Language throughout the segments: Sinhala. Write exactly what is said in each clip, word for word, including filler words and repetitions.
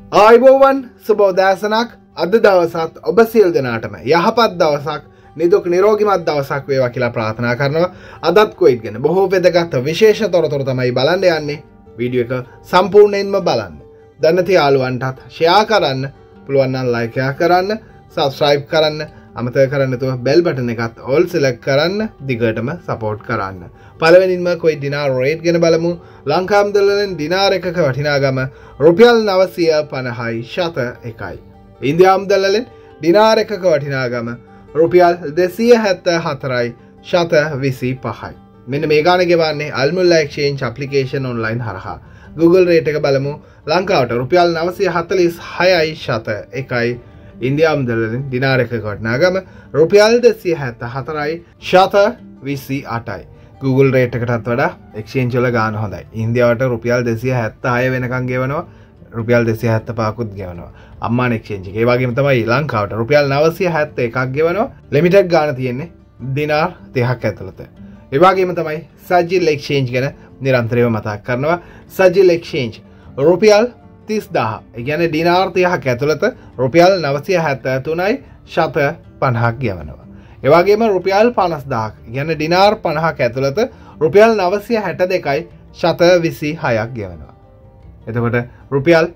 ආයිබෝවන් සුබෝදෑසනක් අද දවසත් ඔබ සියලු දෙනාටම යහපත් දවසක් නිදුක් නිරෝගීමත් දවසක් වේවා කියලා ප්‍රාර්ථනා කරනවා. අදත් කොයිත් ගැන බොහෝ වැදගත් විශේෂ තොරතුරු තමයි බලන්න යන්නේ. වීඩියෝ එක සම්පූර්ණයෙන්ම බලන්න. දැනති යාළුවන්ටත් ෂෙයා කරන්න, පුළුවන් නම් ලයික් කරන්න, සබ්ස්ක්‍රයිබ් කරන්න, අමතක කරන්න නැතුව බෙල් බටන් එකත් ඕල් සිලෙක්ට් කරන්න, දිගටම සපෝට් කරන්න. පළවෙනින්ම කොයි දිනාර රේට් ගැන බලමු. ලංකා මුදලෙන් දිනාර එකක වටිනාකම රුපියල් නවසිය පනහයි ශත එකයි. ඉන්දියා මුදලෙන් දිනාර එකක වටිනාකම රුපියල් දෙසිය හැත්තෑ හතරයි ශත විසි පහයි. මෙන්න මේ ගාන ගෙවන්නේ අල්මුල්ලා එක්ස්චේන්ජ් ඇප්ලිකේෂන් ඔන්ලයින් හරහා. Google රේට් එක බලමු. ලංකාවට රුපියල් නවසිය හතළිස් හයයි ශත එකයි. ඉන්දියා මුදලෙන් දිනාර එකක වටිනාකම රුපියල් දෙසිය හැත්තෑ හතරයි ශත විසි අටයි. Google රේට් එකටත් වඩා එක්ස්චේන්ජ් වල ගාන හොඳයි. ඉන්දියාවට රුපියල් දෙසිය හැත්තෑ හය වෙනකන් ගෙවනවා. රුපියල් දෙසිය හැත්තෑ පහකුත් ගෙවනවා. අම්මාන එක්ස්චේන්ජ් එක. ඒ වගේම තමයි ලංකාවට රුපියල් නවසිය හැත්තෑ එකක් ගෙවනවා. ලිමිටඩ් ගාන තියෙන්නේ දිනාර් තිහක් ඇතුළත. ඒ වගේම තමයි සජිල් එක්ස්චේන්ජ් ගැන නිරන්තරව මතක් කරනවා. සජිල් එක්ස්චේන්ජ් රුපියල් තිස්දාහ. ඒ කියන්නේ දිනාර් තිහක් ඇතුළත රුපියල් නවසිය හැත්තෑ තුනයි ශත පනහක් ගෙවනවා. ඒ වගේම රුපියල් පනස්දාහක්. කියන්නේ දිනාර් පනහක් ඇතුළත රුපියල් නවසිය හැට දෙකයි ශත විසි හයක් ගෙවනවා. එතකොට රුපියල්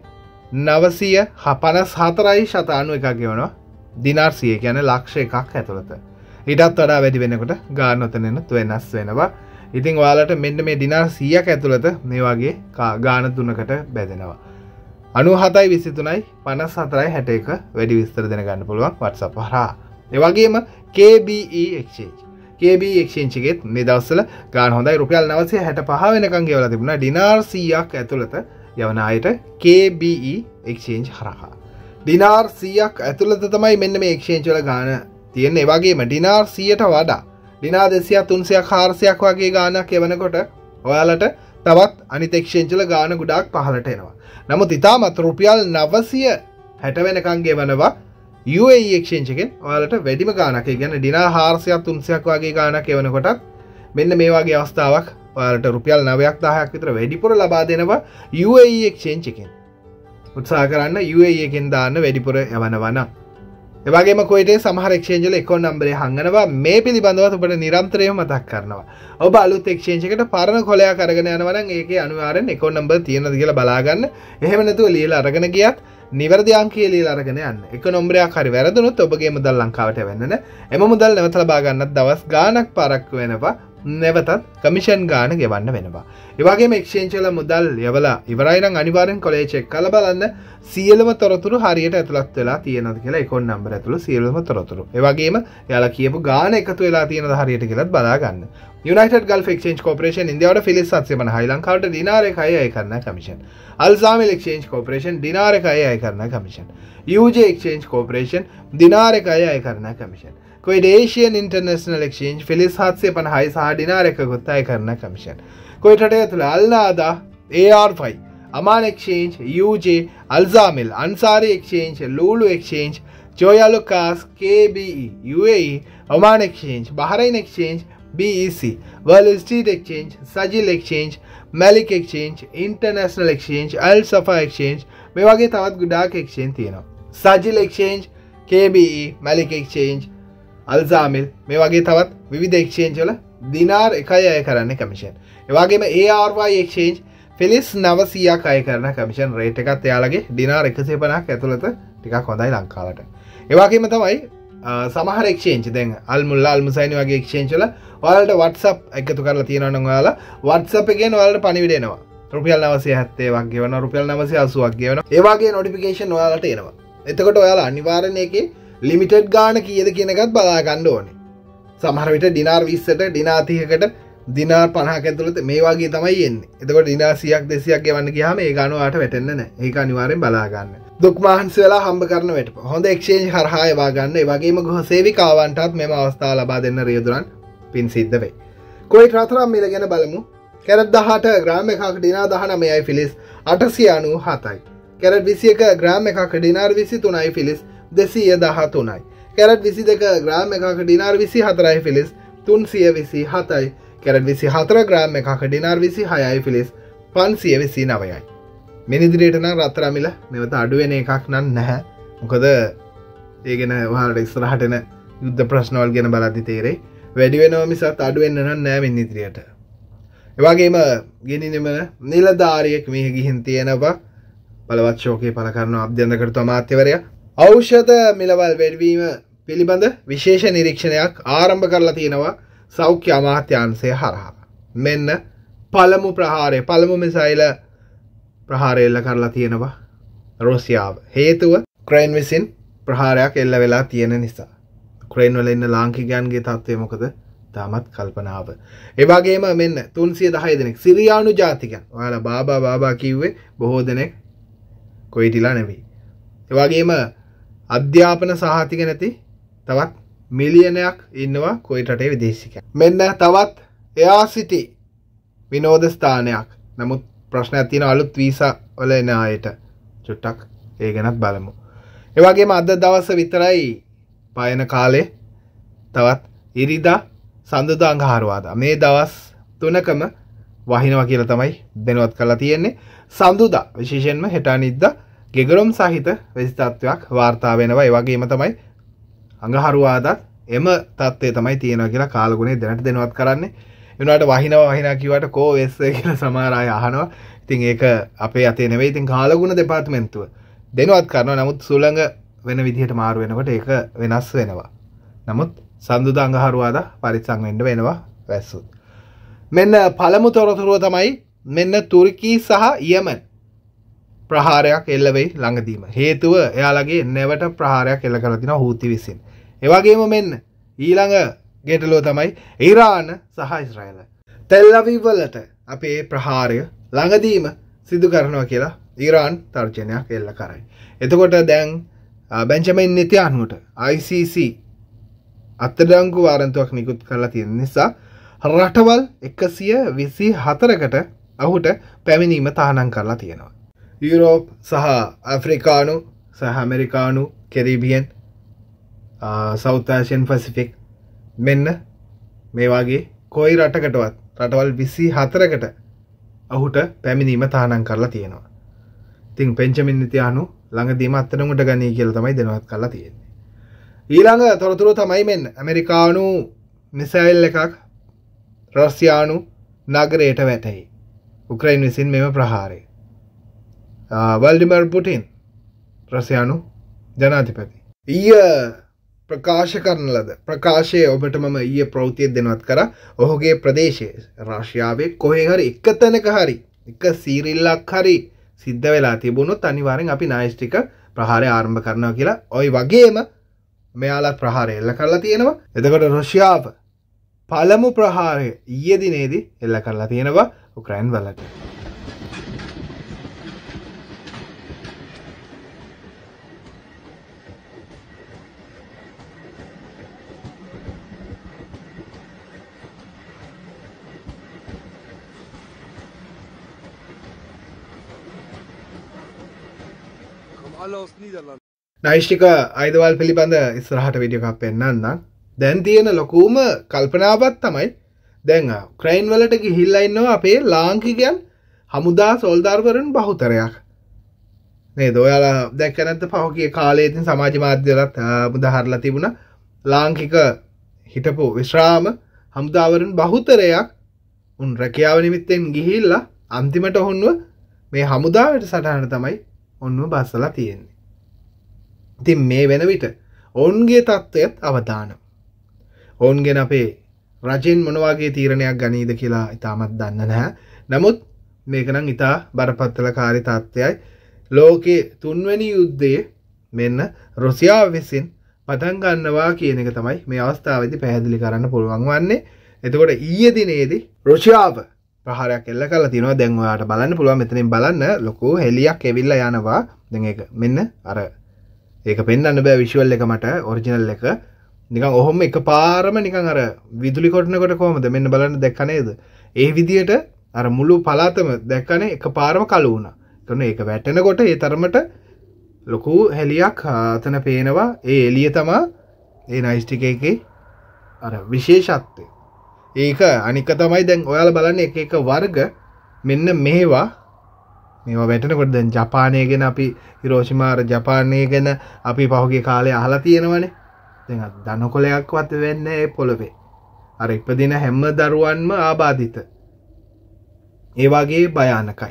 නවසිය පනස් හතරයි ශත අනූ එකක් ගෙවනවා. දිනාර් සිය කියන්නේ ලක්ෂ එකක් ඇතුළත. ඊටත් වඩා වැඩි වෙනකොට ගාන ඔතනෙනුත් වෙනස් වෙනවා. ඉතින් ඔයාලට මෙන්න මේ දිනාර් සීයක් ඇතුළත මේ වගේ ගාන තුනකට බෙදෙනවා. අනූ හතයි විසි තුනයි පනස් හතරයි හැට එක වැඩි විස්තර දැනගන්න පුළුවන් WhatsApp හරහා. ඒ වගේම K B E exchange. K B E exchange එකෙත් මේ දවස්වල ගාන හොඳයි. රුපියල් නවසිය හැට පහ වෙනකන් ගෙවලා තිබුණා. දිනාර් සීයක් ඇතුළත යවන අයට K B E exchange හරහා. දිනාර් සීයක් ඇතුළත තමයි මෙන්න මේ exchange වල ගාන තියෙන්නේ. ඒ වගේම දිනාර් සීයට වඩා දිනාර් දෙසියක් තුන්සියක් හාරසියක් වගේ ගානක් එවනකොට ඔයාලට තවත් අනිත් exchange වල ගාන ගොඩාක් පහළට එනවා. නමුත් ඉතාමත් රුපියල් නවසිය හැට වෙනකන් ගෙවනවා U A E exchange එකෙන් ඔයාලට වැඩිම ගානක්. ඒ කියන්නේ දිනාර් හාරසියක් තුන්සියක් වගේ ගානක් එවනකොටත් මෙන්න මේ වගේ අවස්ථාවක් ඔයාලට රුපියල් නවයක් දහයක් විතර වැඩිපුර ලබා දෙනවා U A E exchange එකෙන්. උත්සාහ කරන්න U A E එකෙන් දාන්න වැඩිපුර යවනවා නම්. ඒ වගේම කොයිටේ සමහර exchange වල account number එක හංගනවා. මේ පිළිබඳව ඔබට නිරන්තරයෙන්ම මතක් කරනවා. ඔබ අලුත් exchange එකට පරණ කොලයක් අරගෙන යනවා නම් ඒකේ අනිවාර්යෙන් account number තියෙනවද කියලා බලා ගන්න. එහෙම නැතුව ලියලා අරගෙන ගියත් නිවැරදි අංකය ලියලා අරගෙන යන්න. එක නම්බරයක් හරි වැරදුනොත් ඔබගේ මුදල් ලංකාවට වෙන්න නෑ. එම මුදල් නැවත ලබා ගන්නත් දවස් ගාණක් පාරක් වෙනවා. නැවතත් කමිෂන් ගාන ගෙවන්න වෙනවා. ඒ වගේම exchange වල මුදල් යවලා ඉවරයි නම් අනිවාර්යෙන් කොලේ චෙක් කරලා බලන්න සියලුම තොරතුරු හරියට ඇතුළත් වෙලා තියෙනවද කියලා account number ඇතුළු සියලුම තොරතුරු. ඒ වගේම එයාලා කියපු ගාන එකතු වෙලා තියෙනවද හරියට කියලාත් බලා ගන්න. United Gulf Exchange Corporation ඉන්දියාවට ෆිලිස් සත්සය පනහයි ලංකාවට දිනාර එකයි අය කරන කමිෂන්. Alzamil Exchange Corporation දිනාර එකයි අය කරන commission. U J Exchange Corporation දිනාර එකයි අය කරන කමිෂන්. කොයිට Asian International Exchange ෆිලිස් හත්සිය පනහයි සහ දිනාර එකකුත් අය කරන කමිෂන්. කොයිට රටේ ඇතුළේ අල්නාදා A R five Aman Exchange U J Alzamil Ansari Exchange Lulu Exchange Joya Lucas K B E U A E Oman Exchange Bahrain Exchange B E C World Street Exchange Sajil Exchange Malik Exchange International Exchange Al Safa Exchange මේ වගේ තවත් ගොඩාක් exchange තියෙනවා. Sajil Exchange K B E Malik Exchange Alzamil මේ වගේ තවත් විවිධ exchange වල දිනාර් එකයි අය කරන්නේ කමිෂන්. ඒ වගේම A R Y exchange ෆිලිස් නවසියක් අය කරන කමිෂන් රේට් එකත් එයාලගේ දිනාර් එකසිය පනහක් ඇතුළත ටිකක් හොඳයි ලංකාවට. ඒ වගේම තමයි සමහර exchange දැන් අල්මුල්ලා අල්මුසයිනි වගේ exchange වල ඔයාලට WhatsApp එකතු කරලා තියෙනවා නම් ඔයාලා WhatsApp එකෙන් ඔයාලට පණිවිඩ එනවා. රුපියල් නවසිය හැත්තෑ වක් ගෙවනවා, රුපියල් නවසිය අසූවක් ගෙවනවා. ඒ වගේ notification ඔයාලට එනවා. එතකොට ඔයාලා අනිවාර්යෙන් ඒකේ ලිමිටඩ් ගාන කීයද කියන එකත් බලා ගන්න ඕනේ. සමහර විට දිනාර් විස්සට දිනාර් තිහකට දිනාර් පනහක ඇතුළත මේ වගේ තමයි එන්නේ. එතකොට දිනාර් සීයක් දෙසීයක් ගෙවන්න ගියාම ඒ ගාන ඔයාලට වැටෙන්නේ නැහැ. ඒක අනිවාර්යෙන් බලා ගන්න. දුක් මහන්සි වෙලා හම්බ කරන වැටප. හොඳ exchange හරහා ඒවා ගන්න. ඒ වගේම ගෘහ සේවිකාවන්ටත් මෙම අවස්ථාව ලබා දෙන්න රියදුරන් පින් සිද්ධ වෙයි. කොයිට් රත්තරන් මිල ගැන බලමු. කැරට් දහඅට ග්‍රෑම් එකක දිනාර් දහනවයයි ෆිලිස් අටසිය අනූ හතයි. කැරට් විසි එක ග්‍රෑම් එකක දිනාර් විසි තුනයි ෆිලිස් දෙසිය දහතුනයි. කැරට් විසි දෙක ග්‍රෑම් එකක දිනාර් විසි හතරයි ෆිලිස් තුන්සිය විසි හතයි. කැරට් විසි හතර ග්‍රෑම් එකක දිනාර් විසි හයයි ෆිලිස් පන්සිය විසි නවයයි. මෙන්න ඉදිරියට නම් රත්තරන් මිල නැවත අඩු වෙන එකක් නම් නැහැ. මොකද ඒ ගැන ඔයාලට ඉස්සරහට එන යුද්ධ ප්‍රශ්න වල ගැන බලද්දි තේරෙයි. වැඩි වෙනවා මිසත් අඩු වෙන්න නම් නෑ මෙන්න ඉදිරියට. ඒ වගේම ගෙනිනෙම නිලධාරියෙක් මෙහි ගිහින් තියෙනවා බලවත් ශෝකේ පළ කරන අභ්‍යන්තර කර්ත අමාත්‍යවරයා ඖෂධ මිලවල් වැඩිවීම පිළිබඳ විශේෂ නිරීක්ෂණයක් ආරම්භ කරලා තියෙනවා සෞඛ්‍ය අමාත්‍යාංශය හරහා. මෙන්න පළමු ප්‍රහාරය පළමු මිසයිල ප්‍රහාරය එල්ල කරලා තියෙනවා රුසියාව. හේතුව යුක්‍රේන් විසින් ප්‍රහාරයක් එල්ල වෙලා තියෙන නිසා. යුක්‍රේන් වල ඉන්න ලාංකිකයන්ගේ තත්ත්වය මොකද? තාමත් කල්පනාව. ඒ වගේම මෙන්න තුන්සිය දහය දෙනෙක් සිරියානු ජාතිකයන්. ඔයාලා බාබා බාබා කිව්වේ බොහෝ දෙනෙක් කොයිටිලා නෙවෙයි. ඒ වගේම අධ්‍යාපන සහතික නැති තවත් මිලියනයක් ඉන්නවා කොයිට රටේ විදේශිකයන්. මෙන්න තවත් එයා සිටි විනෝද ස්ථානයක්. නමුත් ප්‍රශ්නයක් තියෙන අලුත් වීසා වල එන අයට චුට්ටක් ඒ ගැනත් බලමු. ඒ වගේම අද දවස විතරයි පයන කාලේ තවත් ඉරිදා සඳුදා අඟහරුවාදා මේ දවස් තුනකම වහිනවා කියලා තමයි දැනුවත් කරලා තියෙන්නේ. සඳුදා විශේෂයෙන්ම හෙට අනිද්දා ගෙගරම් සහිත වෙසි තත්ත්වයක් වාර්තා වෙනවා. ඒ වගේම තමයි අඟහරුවාදාත් එම තත්ත්වය තමයි තියෙනවා කියලා කාලගුණේ දැනට දැනුවත් කරන්නේ. ඒ වුණාට වහිනවා වහිනා කිව්වට කෝ වෙස්සේ කියලා සමහර අය අහනවා. ඉතින් ඒක අපේ අතේ නෙවෙයි. ඉතින් කාලගුණ දෙපාර්තමේන්තුව දැනුවත් කරනවා. නමුත් සුළඟ වෙන විදිහට මාරු වෙනකොට ඒක වෙනස් වෙනවා. නමුත් සඳුදා අඟහරුවාදා පරිස්සම් වෙන්න වෙනවා වැස්සොත්. මෙන්න පළමු තොරතුරුව තමයි මෙන්න තුර්කී සහ යෙමන් ප්‍රහාරයක් එල්ල වෙයි ළඟදීම. හේතුව එයාලගේ නැවට ප්‍රහාරයක් එල්ල කරලා තිනවා හූති විසින්. ඒ වගේම මෙන්න ඊළඟ ගැටලුව තමයි ඉරාන සහ ඉස්රායල. තෙල් අවීව් වලට අපේ ප්‍රහාරය ළඟදීම සිදු කරනවා කියලා ඉරාන් තර්ජනයක් එල්ල කරයි. එතකොට දැන් බෙන්ජමින් නෙතන්යාහුට I C C අත්අඩංගු වාරන්තුවක් නිකුත් කරලා තියෙන නිසා රටවල් එකසිය විසි හතරකට ඔහුට පැමිණීම තහනම් කරලා තියෙනවා. යුරෝප් සහ ඇෆ්‍රිකානු සහ ඇමරිකානු කැරිබියන් සවුත් ආසියන් පැසිෆික් මෙන්න මේ වගේ කොයි රටකටවත් රටවල් විසි හතරකට ඔහුට පැමිණීම තහනම් කරලා තියෙනවා. ඉතින් බෙන්ජමින් නෙතන්යාහු ළඟදීම අත්අඩංගුවට ගනී කියලා තමයි දැනුවත් කරලා තියෙන්නේ. ඊළඟ තොරතුරුව තමයි මෙන්න ඇමරිකානු මිසයිල් එකක් රෂ්‍යානු නගරයට වැටෙයි. යුක්‍රේන් විසින් මෙම ප්‍රහාරය. වල්ඩිමර් පුටින් රෂ්‍යානු ජනාධිපති ඊය ප්‍රකාශ කරන ලද ප්‍රකාශය ඔබට මම ඊයේ ප්‍රවෘත්තිය දෙනවත් කරා. ඔහුගේ ප්‍රදේශයේ රෂ්‍යාවේ කොහේ හරි එක තැනක හරි එක සීරිල්ලක් හරි සිද්ධ වෙලා තිබුණොත් අනිවාර්යෙන් අපි නායිස්ටික ප්‍රහාරය ආරම්භ කරනවා කියලා. ওই වගේම මෙයාලා ප්‍රහාරය එල්ල කරලා තියෙනවා. එතකොට රුසියාව පළමු ප්‍රහාරය ඊයේ දිනේදී එල්ල කරලා තියෙනවා යුක්‍රේන් වලට. නයිෂ්ටික අයිදවල් පිළිබඳ ඉස්සරහට වීඩියෝ එකක් පෙන්නන්නම්. දැන් තියෙන ලොකුම කල්පනාවක් තමයි දැන් යුක්‍රේන් වලට ගිහිල්ලා ඉන්නවා අපේ ලාංකිකයන් හමුදා සොල්දාර්වරුන් බහුතරයක්. නේද? ඔයාලා දැක්ක නැද්ද පහුගිය කාලේ ඉතින් සමාජ මාධ්‍යවලත් මුදහරලා තිබුණා. ලාංකික හිටපු විශ්‍රාම හමුදාවරුන් බහුතරයක් උන් රැකියාව නිමිත්තෙන් ගිහිල්ලා අන්තිමට ඔවුන්ව මේ හමුදාවට සටහන තමයි ඔවුන්ව බස්සලා තියෙන්නේ. ඉතින් මේ වෙන විට ඔවුන්ගේ තත්ත්වයත් අවදානම්. ඔවුන් ගැන අපේ රජෙන් මොන වගේ තීරණයක් ගනීද කියලා ඉතාමත් දන්න නැහැ. නමුත් මේක නම් ඉතා බරපතලකාරී තත්ත්වයයි. ලෝකයේ තුන්වෙනි යුද්ධයේ මෙන්න රුසියාව විසින් පටන් ගන්නවා කියන එක තමයි මේ අවස්ථාවේදී පැහැදිලි කරන්න පුළුවන් වන්නේ. එතකොට ඊයේ දිනේදී රුසියාව ප්‍රහාරයක් එල්ල කරලා තිනවා. දැන් ඔයාලට බලන්න පුළුවන් මෙතනින් බලන්න ලොකු හෙලියක් එවිල්ලා යනවා. දැන් ඒක මෙන්න අර ඒක පෙන්වන්න බෑ විෂුවල් එක මට ඔරිජිනල් එක. නිකන් ඔහොම එකපාරම නිකන් අර විදුලි කොටනකොට කොහමද මෙන්න බලන්න දැක්ක නේද? ඒ විදියට අර මුළු පළාතම දැක්කනේ එකපාරම කළු වුණා. ඒකනේ ඒක වැටෙනකොට ඒ තරමට ලොකු හෙලියක් අතන පේනවා. ඒ එළිය තමයි ඒ නයිස්ටික් එකේ අර විශේෂත්වය. ඒක අනික තමයි දැන් ඔයාලා බලන්නේ එක එක වර්ග මෙන්න මේවා මේවා වැටෙනකොට දැන් ජපානය ගැන අපි හිරෝෂිමා ජපානය ගැන අපි පහුගිය කාලේ අහලා තියෙනවනේ. දැන් දනකොලයක්වත් වෙන්නේ ඒ පොළවේ. අර ඉපදින හැම දරුවන්ම ආබාධිත. ඒ වගේ භයානකයි.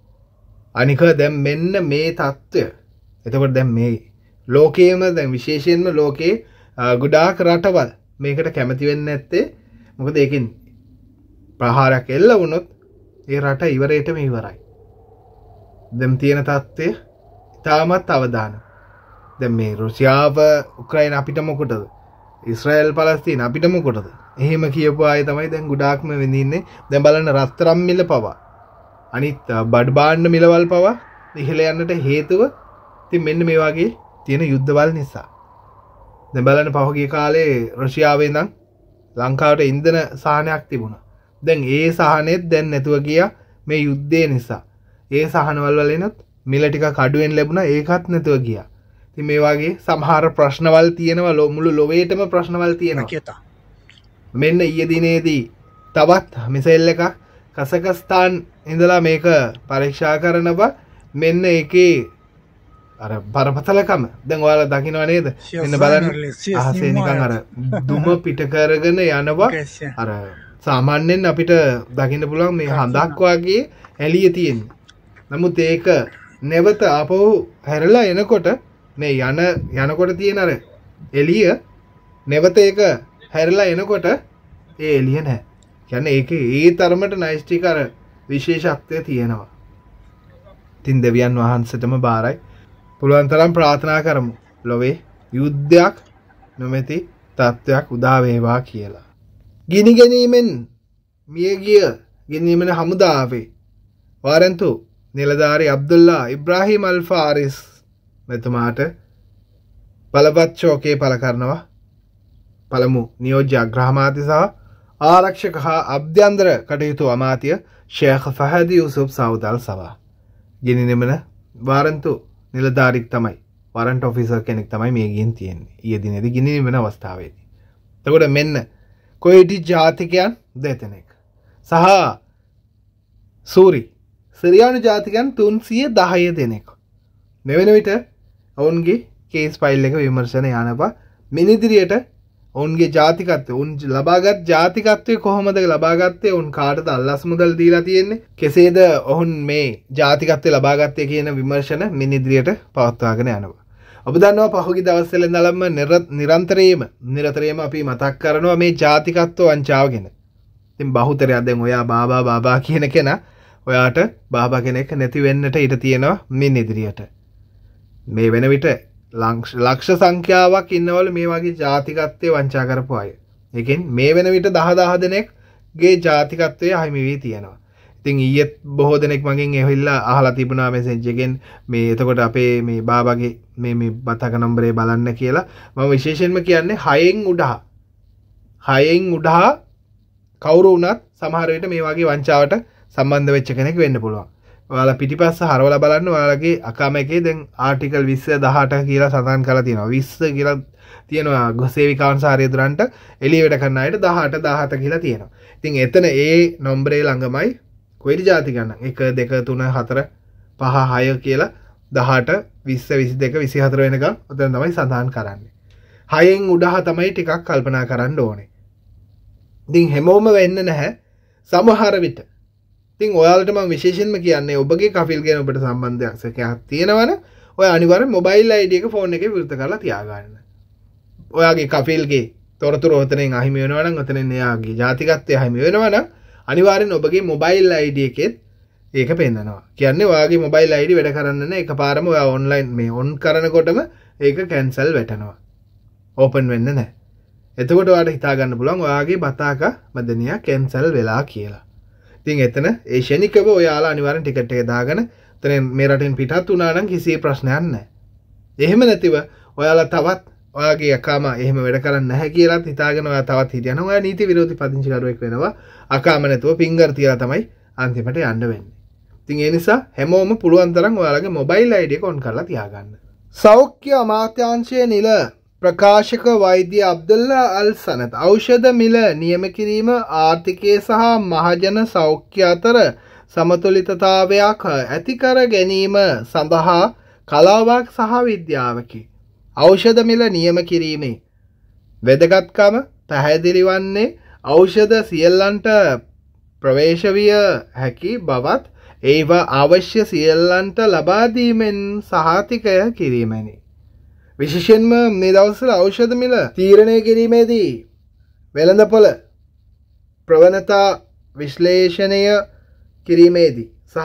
අනික දැන් මෙන්න මේ தত্ত্বය. එතකොට දැන් මේ ලෝකයේම දැන් විශේෂයෙන්ම ලෝකේ ගොඩාක් රටවල් මේකට කැමති වෙන්නේ නැත්තේ මොකද ඒකෙන් ප්‍රහාරයක් එල්ල වුණොත් ඒ රට ඉවරයටම ඉවරයි. දැන් තියෙන தত্ত্বය තාමත් අවදාන. දැන් මේ රුසියාව උක්‍රයින අපිට මොකටද? ඉස්රායල් පලස්තීන අපිට මොකටද? එහෙම කියපු අය තමයි දැන් ගොඩාක්ම වෙඳින්නේ. දැන් බලන්න රත්තරන් මිල පවා අනිත් බඩ භාණ්ඩ මිලවල් පවා ඉහළ යන්නට හේතුව ඉතින් මෙන්න මේ වගේ තියෙන යුද්ධවල් නිසා. දැන් බලන්න පහුගිය කාලේ රුසියාවේ ඉඳන් ලංකාවට ඉන්ධන සහනයක් තිබුණා. දැන් ඒ සහනෙත් දැන් නැතුව ගියා මේ යුද්ධය නිසා. ඒ සහනවල වල එනත් මිල ටිකක් අඩුවෙන් ලැබුණා ඒකත් නැතුව ගියා. ඉතින් මේ වගේ සමහර ප්‍රශ්නවල් තියෙනවා මුළු ලෝකෙටම ප්‍රශ්නවල් තියෙනවා. මෙන්න ඊයේ දිනේදී තවත් මිසයිල් එකක් කසකස්තාන් ඉඳලා මේක පරීක්ෂා කරනවා. මෙන්න ඒකේ අර බරපතලකම දැන් ඔයාලා දකින්නව නේද? මෙන්න බලන්න අහසේ නිකන් අර දුම පිට කරගෙන යනවා. අර සාමාන්‍යයෙන් අපිට දකින්න පුළුවන් මේ හඳක් වගේ එළිය තියෙන්නේ. නමුත් ඒක නැවත ආපහු හැරලා එනකොට මේ යන යනකොට තියෙන අර එළිය නැවත ඒක හැරලා එනකොට ඒ එළිය නැහැ. කියන්නේ ඒකේ ඒ තරමට නයිස්ටික් අර විශේෂත්වය තියෙනවා. තින් දෙවියන් වහන්සේටම බාරයි. පුළුවන් තරම් ප්‍රාර්ථනා කරමු. ලොවේ යුද්ධයක් නොමැති තත්ත්වයක් උදා වේවා කියලා. ගිනි ගැනීමෙන් මියගිය ගෙනීමන හමුදාවේ වාරන්තු නිලධාරි අබ්දුල්ලා ඉබ්‍රාහිම් අල් ෆාරිස් මෙතුමාට බලවත් ශෝකය පළ කරනවා. පළමු නියෝජ්‍ය අග්‍රාමාත්‍ය සහ ආරක්ෂක හා අභ්‍යන්තර කටයුතු අමාත්‍ය ෂේඛ් ෆහද් යූසුෆ් සෞද් අල් සබා. ගිනි නිමන වාරන්තු නිලධාරික් තමයි වරන්ට් ඔෆිසර් කෙනෙක් තමයි මේ ගින් තියෙන්නේ. ඊයේ දිනේදී ගිනි නිමන අවස්ථාවේදී. එතකොට මෙන්න කොයිටි ජාතිකයන් දෙතෙනෙක් සහ සූරි සිරියානු ජාතිකයන් තුන්සිය දහය දෙනෙක්. මෙවැනි විට ඔවුන්ගේ කේස් ෆයිල් එක විමර්ශන යනවා. මිනිදිරියට ඔවුන්ගේ ජාතිකත්වය උන් ලබාගත් ජාතිකත්වය කොහොමද ලබාගත්තේ? උන් කාටද අල්ලස් මුදල් දීලා තියෙන්නේ? කෙසේද ඔවුන් මේ ජාතිකත්වය ලබාගත්තේ කියන විමර්ශන මිනිදිරියට පවත්වාගෙන යනවා. ඔබ දන්නවා පහුගිය දවස්වල ඉඳලම නිරන්තරයෙන්ම නිරතරයෙන්ම අපි මතක් කරනවා මේ ජාතිකත්ව වංචාව ගැන. ඉතින් බහුතරයක් දැන් ඔයා බාබා බාබා කියන කෙනා ඔයාට බාබා කෙනෙක් නැති වෙන්නට ඉඩ තියෙනවා මිනිදිරියට. මේ වෙන විට ලක්ෂ සංඛ්‍යාවක් ඉන්නවලු මේ වගේ ජාතිකත්වයේ වංචා කරපු අය. ඒකෙන් මේ වෙන විට දහ දහ දෙනෙක්ගේ ජාතිකත්වයේ අහිමි වී තියෙනවා. ඉතින් ඊයේත් බොහෝ දෙනෙක් මගෙන් ඇවිල්ලා අහලා තිබුණා මෙසේජ් එකෙන් මේ එතකොට අපේ මේ බාබාගේ මේ මේ බතක නම්බරේ බලන්න කියලා. මම විශේෂයෙන්ම කියන්නේ හයෙන් උඩහ. හයෙන් උඩහ කවුරු වුණත් සමහර විට මේ වගේ වංචාවට සම්බන්ධ වෙච්ච කෙනෙක් වෙන්න පුළුවන්. ඔයාලා පිටිපස්ස හරවලා බලන්න ඔයාලගේ අකාම එකේ දැන් ආටිකල් විස්ස දහඅට කියලා සඳහන් කරලා තියෙනවා. විස්ස කියලා තියෙනවා ගොසේවිකාවන් සාරියදුරන්ට එළිය වැඩ කරන අයට දහඅට දහහත කියලා තියෙනවා. ඉතින් එතන ඒ නම්බරේ ළඟමයි කොයිද ජාති ගන්න. එක දෙක තුන හතර පහ හය කියලා දහඅට විස්ස විසිදෙක විසිහතර වෙනකම් ඔතන තමයි සඳහන් කරන්නේ. හයෙන් උඩහ තමයි ටිකක් කල්පනා කරන්න ඕනේ. ඉතින් හැමෝම වෙන්න නැහැ. සමහර විට ඉතින් ඔයාලට මම විශේෂයෙන්ම කියන්නේ ඔබගේ කෆිල් ගැන ඔබට සම්බන්ධයක් තියෙනවනේ ඔය අනිවාර්යෙන් මොබයිල් අයිඩි එක ෆෝන් එකේ විවෘත කරලා තියාගන්න. ඔයාගේ කෆිල්ගේ තොරතුරු ඔතනින් අහිමි වෙනවා නම් ඔතනින් එයාගේ ජාතිකත්වය අහිමි වෙනවා නම් අනිවාර්යෙන් ඔබගේ මොබයිල් අයිඩි එකෙත් ඒක පෙන්නනවා. කියන්නේ ඔයාගේ මොබයිල් අයිඩි වැඩ කරන්න නැහැ එකපාරම ඔයා ඔන්ලයින් මේ ඔන් කරනකොටම ඒක කැන්සල් වෙටනවා. ඕපන් වෙන්නේ නැහැ. එතකොට ඔයාලට හිතා ගන්න පුළුවන් ඔයාගේ බතාක මදනියා කැන්සල් වෙලා කියලා. ඉතින් එතන ඒ ෂණිකව ඔයාලා අනිවාර්යෙන් ටිකට් එක දාගෙන එතන මේ රටින් පිටත් වුණා නම් කිසි ප්‍රශ්නයක් නැහැ. එහෙම නැතිව ඔයාලා තවත් ඔයාගේ අකාම එහෙම වැඩ කරන්නේ නැහැ කියලා හිතාගෙන ඔයා තවත් හිටියනම් ඔයා නීති විරෝධී පදිංචිකරුවෙක් වෙනවා. අකාම නැතුව ෆින්ගර් තියලා තමයි අන්තිමට යන්න වෙන්නේ. ඉතින් ඒ නිසා හැමෝම පුළුවන් තරම් ඔයාලගේ මොබයිල් අයිඩි එක ඔන් කරලා තියාගන්න. සෞඛ්‍ය අමාත්‍යාංශයේ නිල ප්‍රකාශක වෛද්‍ය අබ්දුල්ලා අල් සනත් ඖෂධ මිල නියම කිරීම ආර්ථිකය සහ මහජන සෞඛ්‍ය අතර සමතුලිතතාවයක් ඇති කර ගැනීම සඳහා කලාවක් සහ විද්‍යාවකි. ඖෂධ මිල නියම කිරීමේ වැදගත්කම පැහැදිලි වන්නේ ඖෂධ සියල්ලන්ට ප්‍රවේශ විය හැකි බවත් ඒවා අවශ්‍ය සියල්ලන්ට ලබා දීමෙන් සහතිකය කිරීමනි. විශේෂයෙන්ම මේ දවස්වල ඖෂධ මිල තීරණය කිරීමේදී වෙළඳපොළ ප්‍රවණතා විශ්ලේෂණය කිරීමේදී සහ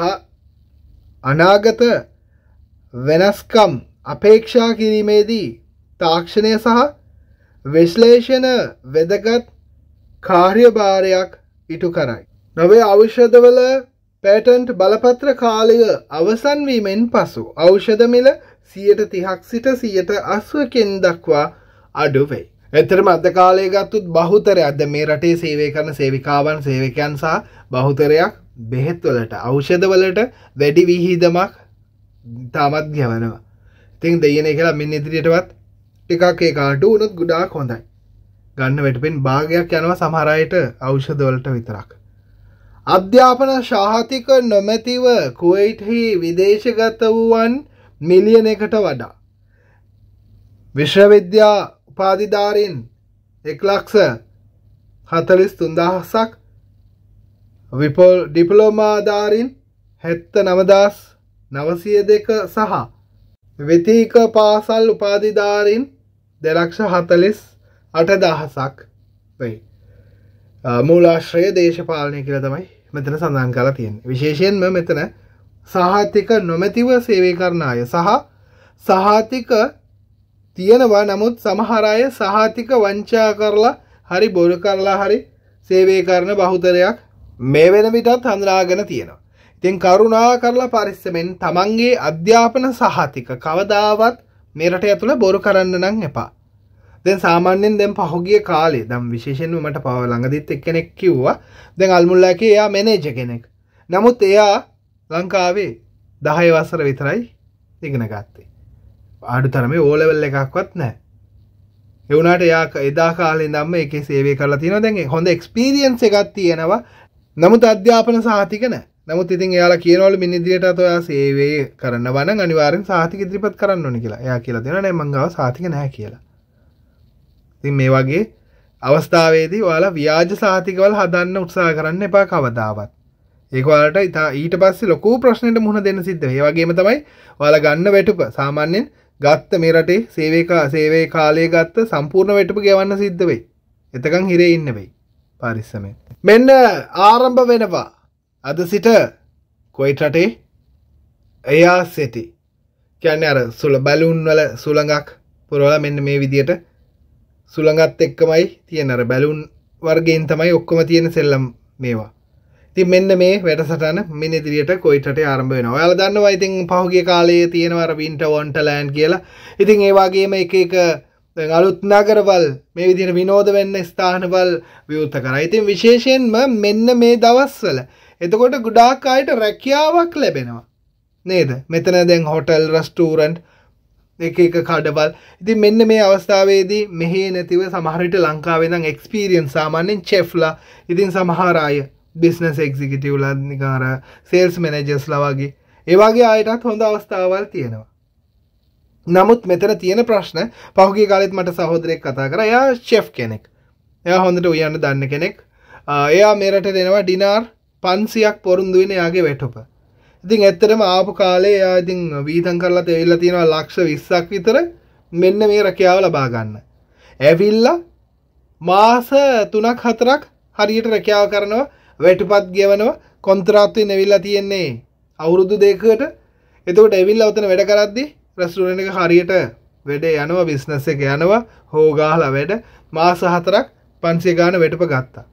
අනාගත වෙනස්කම් අපේක්ෂා කිරීමේදී තාක්ෂණය සහ විශ්ලේෂණ වැදගත් කාර්යභාරයක් ඉටු කරයි. නවයේ ඖෂධවල පේටන්ට් බලපත්‍ර කාලය අවසන් වීමෙන් පසු ඖෂධ මිල සියයට තිහක් සිට සියයට අසූවකින් දක්වා අඩු වෙයි. එතරම් අද කාලයේ ගත්තොත් බහුතරයක් අද මේ රටේ සේවය කරන සේවිකාවන් සේවකයන් සහ බහුතරයක් බෙහෙත් වලට ඖෂධ වලට වැඩි විහිදමක් තාමත් ගවනවා. ඉතින් දෙයනේ කියලා මින් ඉදිරියටවත් ටිකක් ඒක අඩු වුණොත් ගොඩාක් හොඳයි. ගන්න වැටෙන්න භාගයක් යනවා සමහර අයට ඖෂධ වලට විතරක්. අධ්‍යාපන සහතික නොමැතිව කුවයිට්හි විදේශගත වූවන් මිලියන එකට වඩා විශ්වවිද්‍යා උපාධිධාරීන් එක් ලක්ෂ හතළිස් තුන්දහසක් විපොල් ඩිප්ලෝමාධාරීන් හැත්තෑ නව දහස් නවසිය දෙක සහ විතීක පාසල් උපාධිධාරීන් දෙලක්ෂ හතළිස් අට දහසක් වෙයි. මූලාශ්‍රය දේශපාලනය කියලා තමයි මෙතන සඳහන් කරලා තියෙන්නේ. විශේෂයෙන්ම මෙතන සහතික නොමැතිව සේවය කරන අය සහ සහතික තියෙනවා නමුත් සමහර අය සහතික වංචා කරලා හරි බොරු කරලා හරි සේවය කරන බහුතරයක් මේ වෙන විටත් හඳුනාගෙන තියෙනවා. ඉතින් කරුණා කරලා පරිස්සමෙන් තමන්ගේ අධ්‍යාපන සහතික කවදාවත් මේ රට ඇතුළේ බොරු කරන්න නම් එපා. දැන් සාමාන්‍යයෙන් දැන් පහුගිය කාලේ දැන් විශේෂයෙන්ම මට පව ළඟදිත් එක්කෙනෙක් කිව්වා දැන් අල්මුල්ලාගේ එයා මැනේජර් කෙනෙක්. නමුත් එයා ලංකාවේ දහය වසර විතරයි ඉගෙන ගත්තේ. ආඩුතරමේ ඕ ලෙවල් එකක්වත් නැහැ. ඒ වුණාට එයා එදා කාලේ ඉඳන්ම ඒකේ සේවය කරලා තියෙනවා. දැන් හොඳ එක්ස්පීරියන්ස් එකක් තියෙනවා. නමුත් අධ්‍යාපන සහතික නැහැ. නමුත් ඉතින් එයාලා කියනවලු මින් ඉදිරියටත් ඔයා සේවය කරනවා නම් අනිවාර්යෙන් සහතික ඉදිරිපත් කරන්න ඕනේ කියලා. එයා කියලා දෙනවා නෑ මං ගාව සහතික නැහැ කියලා. ඉතින් මේ වගේ අවස්ථාවේදී ඔයාලා ව්‍යාජ සහතිකවල හදන්න උත්සාහ කරන්න එපා කවදාවත්. ඒක ඔයාලට ඊට පස්සේ ලොකු ප්‍රශ්නෙට මුහුණ දෙන්න සිද්ධ වෙනවා. ඒ වගේම තමයි ඔයාලා ගන්න වැටුප සාමාන්‍යයෙන් ගත්ත මේ රටේ සේවක සේවයේ කාලයේ ගත්ත සම්පූර්ණ වැටුප ගෙවන්න සිද්ධ වෙයි. එතකන් හිරේ ඉන්න වෙයි. පරිස්සමෙන්. මෙන්න ආරම්භ වෙනවා. අද සිට කොයිට් රටේ එයා සිටි. කියන්නේ අර සුල බැලුන් වල සුළඟක් පුරවලා මෙන්න මේ විදියට සුළඟත් එක්කමයි තියෙන අර බැලුන් වර්ගයෙන් තමයි ඔක්කොම තියෙන සෙල්ලම් මේවා. ඉතින් මෙන්න මේ වැඩසටහන මින් ඉදිරියට කොයිට් රටේ ආරම්භ වෙනවා. ඔයාලා දන්නවා ඉතින් පහුගිය කාලයේ තියෙනවා අර වින්ටර් වොන්ඩර්ලෑන්ඩ් කියලා. ඉතින් ඒ වගේම එක එක දැන් අලුත් නගරවල මේ විදිහට විනෝද වෙන්න ස්ථානවල විවෘත කරා. ඉතින් විශේෂයෙන්ම මෙන්න මේ දවස්වල එතකොට ගොඩාක් අයට රැකියාවක් ලැබෙනවා. නේද? මෙතන දැන් හොටෙල්, රෙස්ටුරන්ට් එක එක කඩවල්. ඉතින් මෙන්න මේ අවස්ථාවේදී මෙහි නැතිව සමහර විට ලංකාවේ නම් එක්ස්පීරියන්ස් සාමාන්‍යයෙන් චෙෆ්ලා, ඉතින් සමහර අය බිස්නස් එක්සිකියුටිව්ලා, නිකන් අර සේල්ස් මැනේජර්ස්ලා වගේ ඒ වගේ අයටත් හොඳ අවස්ථාවල් තියෙනවා. නමුත් මෙතන තියෙන ප්‍රශ්න පහුගිය කාලෙත් මට සහෝදරයෙක් කතා කරා. එයා චෙෆ් කෙනෙක්. එයා හොඳට උයන්න දන්න කෙනෙක්. එයා මේ රටේ දෙනවා ඩිනාර් පන්සියක් පොරොන්දු වෙන එයාගේ වැටුප. ඉතින් ඇත්තටම ආපු කාලේ එයා ඉතින් වීදම් කරලා තෙවිලා තියෙනවා ලක්ෂ විස්සක් විතර මෙන්න මේ රැකියාව ලබා ගන්න. ඇවිල්ලා මාස තුනක් හතරක් හරියට රැකියාව කරනවා, වැටුපත් ගෙවනවා, කොන්ත්‍රාත්තුවෙන් ඇවිල්ලා තියෙන්නේ අවුරුදු දෙකකට. එතකොට ඇවිල්ලා උතන වැඩ කරද්දී රෙස්ටුරන්ට් එක හරියට වැඩ යනවා, බිස්නස් එක යනවා, හො ගහලා වැඩ මාස හතරක් පන්සිය ගාන වැටුප ගත්තා.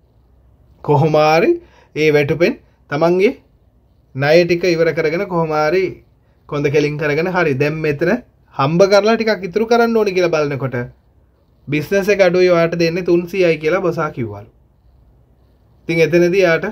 කොහොම හරි ඒ වැටුපෙන් තමන්ගේ ණය ටික ඉවර කරගෙන කොහොම හරි කොන්ද කෙලින් කරගෙන හරි දැන් මෙතන හම්බ කරලා ටිකක් ඉතුරු කරන්න ඕනි කියලා බලනකොට බිස්නස් එක අඩුයි ඔයාලට දෙන්නේ තුන්සීයයි කියලා බොසා කිව්වලු. ඉතින් එතනදී යාට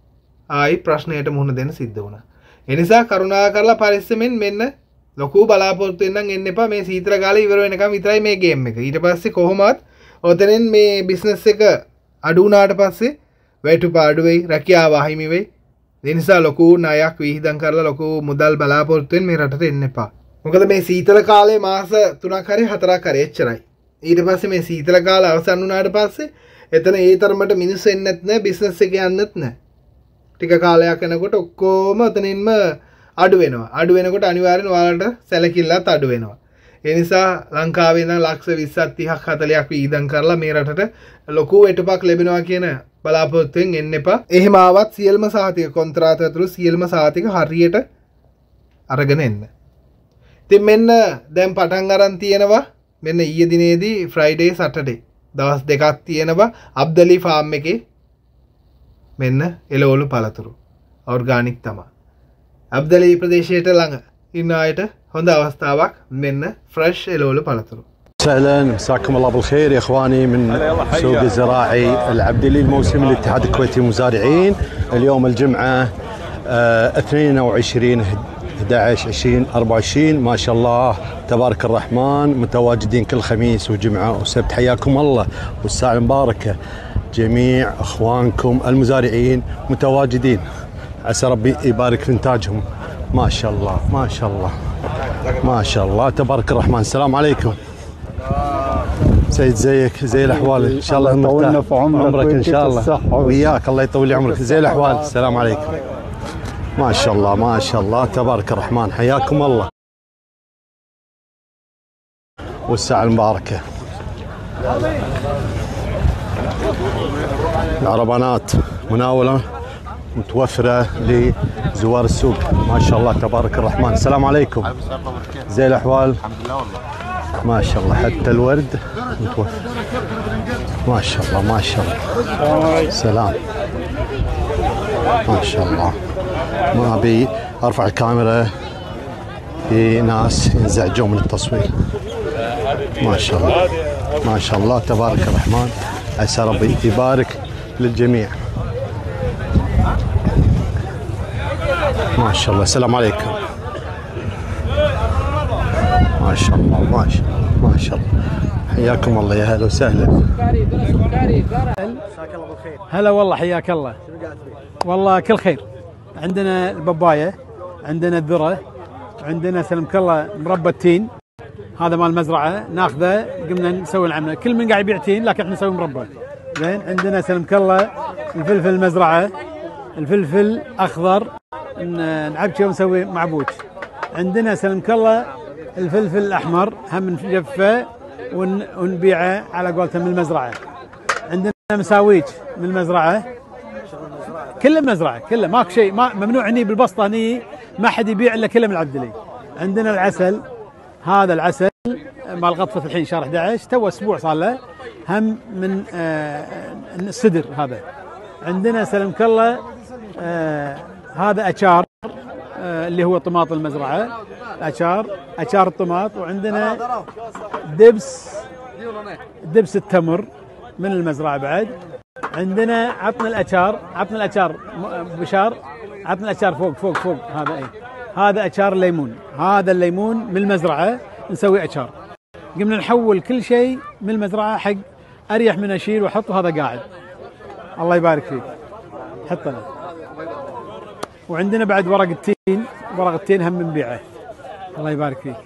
ආයි ප්‍රශ්නයට මුහුණ දෙන්න සිද්ධ වුණා. ඒ නිසා කරුණා කරලා පරිස්සමෙන් මෙන්න ලොකු බලාපොරොත්තු වෙන්න එන්න එපා. මේ සීතල කාලේ ඉවර වෙනකම් විතරයි මේ ගේම් එක. ඊට පස්සේ කොහොමවත් ඔතනෙන් මේ බිස්නස් එක අඩු වුණාට පස්සේ වැටුප අඩු වෙයි, රැකියාව අහිමි වෙයි. ඒ නිසා ලොකු ණයක් විහිදම් කරලා ලොකු මුදල් බලාපොරොත්තුෙන් මේ රටට එන්න එපා. මොකද මේ සීතල කාලේ මාස තුනක් හරි හතරක් හරි එච්චරයි. ඊට පස්සේ මේ සීතල කාලය අවසන් වුණාට පස්සේ එතන ඒ තරමට මිනිස්සු එන්නෙත් නැහැ, බිස්නස් එක යන්නෙත් නැහැ. ටික කාලයක් යනකොට ඔක්කොම එතනින්ම අඩු වෙනවා. අඩු වෙනකොට අනිවාර්යෙන් ඔයාලට සැලකිල්ලත් අඩු වෙනවා. ඒ නිසා ලංකාවේ ඉඳන් ලක්ෂ විස්සක් තිහක් හතලිහක් විහිදම් කරලා මේ රටට ලොකු එටුපක් ලැබෙනවා කියන බලාපොරොත්තුෙන් එන්න එපා. එහෙම ආවත් සියල්ම සහතික කොන්ත්‍රාත ඇතුළු සියල්ම සහතික හරියට අරගෙන එන්න. ඉතින් මෙන්න දැන් පටන් අරන් තියෙනවා මෙන්න ඊයේ දිනේදී ෆ්‍රයිඩේ සැටර්ඩේ දවස් දෙකක් තියෙනවා අබ්දලි ෆාම් එකේ මෙන්න එළවලු පළතුරු ඕර්ගානික් තමයි. අබ්දලි ප්‍රදේශයට ළඟ ඉන්න අයට هوندا අවස්ථාවක් මෙන්න فريش එළවලු පළතුරු. اهلا مساكم الله بالخير يا اخواني من سوق الزراعي العبدلي الموسم الاتحاد الكويتي للمزارعين. اليوم الجمعه اثنين وعشرين احد عشر عشرين أربعة وعشرين ما شاء الله تبارك الرحمن متواجدين كل خميس وجمعه وسبت. حياكم الله والساعه المباركه جميع اخوانكم المزارعين متواجدين. عسى ربي يبارك في انتاجهم. ما شاء الله ما شاء الله ما شاء الله تبارك الرحمن. السلام عليكم سيد، زيك زي الاحوال ان شاء الله مرتاح عمرك ان شاء الله وياك الله يطول عمرك زي الاحوال. السلام عليكم. ما شاء الله ما شاء الله تبارك الرحمن. حياكم الله والساعة المباركة. العربانات مناولة متوفرة لزوار السوق. ما شاء الله تبارك الرحمن. السلام عليكم زي الأحوال. الحمد لله والله ما شاء الله حتى الورد متوفر. ما شاء الله ما شاء الله. سلام ما شاء الله. ما ابي ارفع الكاميرا في ناس ينزعجون من التصوير. ما شاء الله ما شاء الله تبارك الرحمن. عسى ربي يبارك للجميع. ما شاء الله. السلام عليكم. ما شاء الله ما شاء الله ما شاء الله. حياكم الله يا هلا وسهلا. هلا والله حياك الله. والله كل خير. عندنا الباباية، عندنا الذرة، عندنا سلمك الله مربى التين هذا مال المزرعة ناخذه قمنا نسوي العملة. كل من قاعد يبيع تين لكن احنا نسوي مربى. زين عندنا سلمك الله الفلفل المزرعة، الفلفل أخضر نعبشه ونسوي معبوش. عندنا سلمك الله الفلفل الأحمر هم نجفه ونبيعه على قولته من المزرعة. عندنا مساويج من المزرعة كله مزرعه كله ماكو شيء ما ممنوع هني بالبسطه هني ما حد يبيع الا كله من العبدلي. عندنا العسل هذا العسل مال غطفه الحين شهر احد عشر تو اسبوع صار له هم من آه السدر هذا. عندنا سلمك الله آه هذا اشار آه اللي هو طماط المزرعه اشار اشار الطماط. وعندنا دبس دبس التمر من المزرعه بعد. عندنا عطنا الاشار عطنا الاشار بشار عطنا الاشار فوق فوق فوق هذا اي هذا اشار الليمون. هذا الليمون من المزرعه نسوي اشار. قمنا نحول كل شيء من المزرعه حق اريح من اشيل واحط هذا قاعد. الله يبارك فيك حطنا. وعندنا بعد ورق التين ورق التين هم نبيعه. الله يبارك فيك.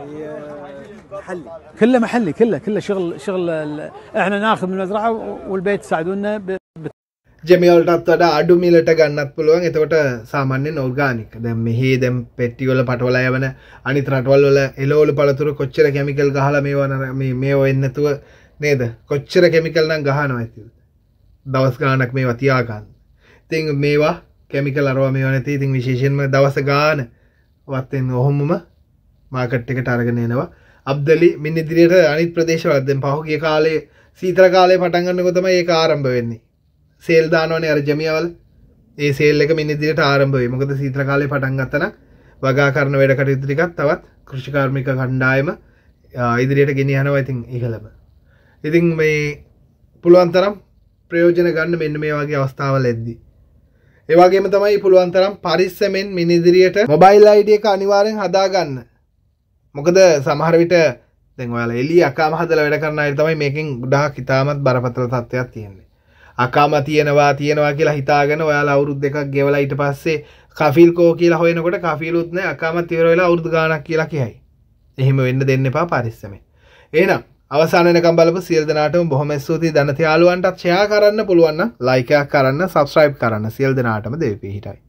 محلي كله محلي كله كله شغل شغل احنا ناخذ من المزرعه والبيت يساعدونا ب... ජෙමියල්ටත් වඩා අඩු මිලට ගන්නත් පුළුවන්. එතකොට සාමාන්‍යයෙන් ඕර්ගානික්. දැන් මෙහි දැන් පෙට්ටි වල පටවල යවන අනිත් රටවල් වල එළවලු පළතුරු කොච්චර කිමිකල් ගහලා මේව මේ මේව වෙන්නේ නැතුව නේද? කොච්චර කිමිකල් නම් ගහනවා ඇතිද? දවස් ගාණක් මේවා තියා ගන්න. ඉතින් මේවා කිමිකල් අරවා මේවා නැති. ඉතින් විශේෂයෙන්ම දවස් ගාණ වත්තෙන් ඔහොමම මාකට් එකට අරගෙන එනවා. අබ්දලි මින් ඉදිරියට අනිත් ප්‍රදේශවල දැන් පහුගිය කාලේ සීතල කාලේ පටන් ගන්නකොට තමයි ඒක ආරම්භ වෙන්නේ. සේල් දානවනේ අර ජමියවල. ඒ සේල් එක මින් ඉදිරියට ආරම්භ වෙයි. මොකද සීතල කාලේ පටන් ගත්තා නම් වගා කරන වැඩ කටයුතු ටිකක් තවත් කෘෂිකාර්මික කණ්ඩායම ඉදිරියට ගෙනියනවා. ඉතින් ඒකලම. ඉතින් මේ පුළුවන් තරම් ප්‍රයෝජන ගන්න මෙන්න මේ වගේ අවස්ථාවල එද්දී. ඒ වගේම තමයි පුළුවන් තරම් පරිස්සමෙන් මින් ඉදිරියට මොබයිල් අයිඩි එක අනිවාර්යෙන් හදා ගන්න. මොකද සමහර විට දැන් ඔයාලා එළිය අකාම හදලා වැඩ කරන අය තමයි මේකෙන් ගොඩාක් ඉතාමත් බරපතල තත්ත්වයක් තියෙන්නේ. අකාම තියෙනවා තියෙනවා කියලා හිතාගෙන ඔයාලා අවුරුදු දෙකක් ගෙවලා ඊට පස්සේ කෆීල් කෝ කියලා හොයනකොට කෆීලුත් නැහැ අකාමත් ඉවර වෙලා අවුරුදු ගාණක් කියලා කියයි. එහෙම වෙන්න දෙන්න එපා පරිස්සමෙන්. එහෙනම් අවසාන වෙනකම් බලපු සියලු දෙනාටම බොහොම ස්තුතියි. දන්නති යාළුවන්ටත් ෂෙයා කරන්න පුළුවන් නම් ලයික් එකක් කරන්න, සබ්ස්ක්‍රයිබ් කරන්න. සියලු දෙනාටම දෙවි පිහිටයි.